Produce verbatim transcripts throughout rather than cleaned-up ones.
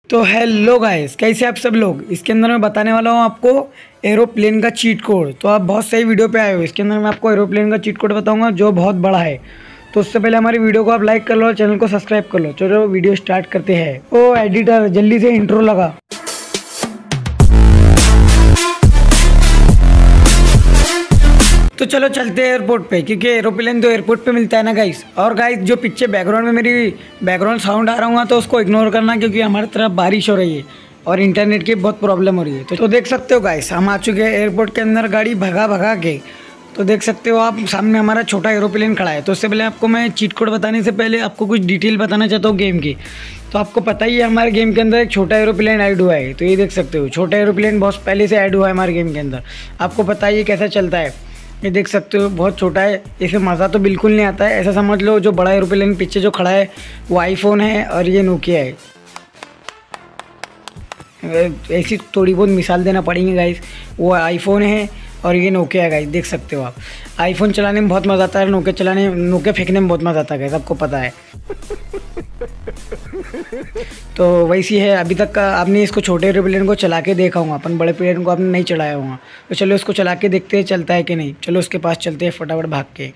तो hello guys, कैसे आप सब लोग। इसके अंदर मैं बताने वाला हूँ आपको एरोप्लेन का चीट कोड। तो आप बहुत सही वीडियो पे आए हो। इसके अंदर मैं आपको एरोप्लेन का चीट कोड बताऊंगा जो बहुत बड़ा है। तो उससे पहले हमारी वीडियो को आप लाइक कर लो और चैनल को सब्सक्राइब कर लो। चलो वीडियो स्टार्ट करते हैं। ओ एडिटर, जल्दी से इंट्रो लगा। तो चलो चलते हैं एयरपोर्ट पे, क्योंकि एरोप्लेन तो एयरपोर्ट पे मिलता है ना गाइस। और गाइस जो पीछे बैकग्राउंड में मेरी बैकग्राउंड साउंड आ रहा हूँ तो उसको इग्नोर करना, क्योंकि हमारी तरफ बारिश हो रही है और इंटरनेट की बहुत प्रॉब्लम हो रही है। तो, तो देख सकते हो गाइस, हम आ चुके हैं एयरपोर्ट के अंदर गाड़ी भगा भगा के। तो देख सकते हो आप, सामने हमारा छोटा एरोप्लेन खड़ा है। तो उससे पहले आपको मैं चीट कोड बताने से पहले आपको कुछ डिटेल बताना चाहता हूँ गेम की। तो आपको पता ही है हमारे गेम के अंदर एक छोटा एरोप्लेन ऐड हुआ है। तो ये देख सकते हो, छोटा एरोप्लेन बहुत पहले से ऐड हुआ है हमारे गेम के अंदर। आपको पता ही है कैसा चलता है। ये देख सकते हो बहुत छोटा है, इसे मज़ा तो बिल्कुल नहीं आता है। ऐसा समझ लो जो बड़ा एरोप्लेन पीछे जो खड़ा है वो आईफोन है और ये नोकिया है। ऐसी थोड़ी बहुत मिसाल देना पड़ेंगे गाइस। वो आईफोन है और ये नोकिया है गाइस। देख सकते हो आप, आईफोन चलाने में बहुत मज़ा आता है, नोकिया चलाने नोकिया फेंकने में बहुत मज़ा आता है गाइस, आपको पता है। तो वैसी है। अभी तक का आपने इसको छोटे एरोप्लेन को चला के देखा होगा, अपन बड़े प्लेन को आपने नहीं चलाया होगा। तो चलो इसको चला के देखते हैं चलता है कि नहीं। चलो उसके पास चलते हैं फटाफट भाग के।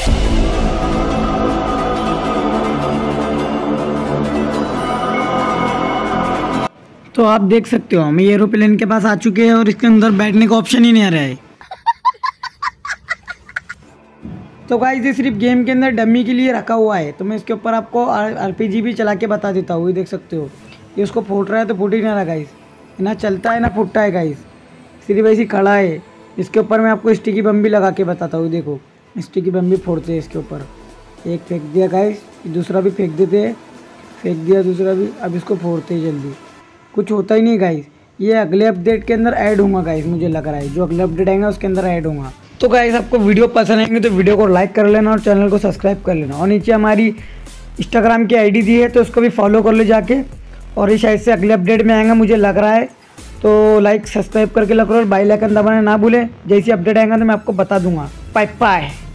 तो आप देख सकते हो हम ये एरोप्लेन के पास आ चुके हैं और इसके अंदर बैठने का ऑप्शन ही नहीं आ रहा है। तो गाइस ये सिर्फ गेम के अंदर डमी के लिए रखा हुआ है। तो मैं इसके ऊपर आपको आरपीजी भी चला के बता देता हूँ। ये देख सकते हो, ये उसको फूट रहा है तो फूट ही ना रहा गाइस, ना चलता है ना फूटता है गाइस, सिर्फ ऐसी खड़ा है। इसके ऊपर मैं आपको स्टिकी बम भी लगा के बताता हूँ। देखो स्टिकी बम भी फोड़ते हैं इसके ऊपर। एक फेंक दिया गाइस, दूसरा भी फेंक देते हैं, फेंक दिया दूसरा भी। अब इसको फोड़ते हैं जल्दी, कुछ होता ही नहीं गाइस। ये अगले अपडेट के अंदर ऐड होगा गाइस, मुझे लग रहा है जो अगले अपडेट आएगा उसके अंदर ऐड होगा। तो गाइस आपको वीडियो पसंद आएंगे तो वीडियो को लाइक कर लेना और चैनल को सब्सक्राइब कर लेना। और नीचे हमारी इंस्टाग्राम की आईडी दी है तो उसको भी फॉलो कर लो जाके। और ये शायद से अगले अपडेट में आएगा मुझे लग रहा है। तो लाइक सब्सक्राइब करके रखो और बेल आइकन दबाना ना भूलें। जैसी अपडेट आएगा तो मैं आपको बता दूंगा। Bye bye.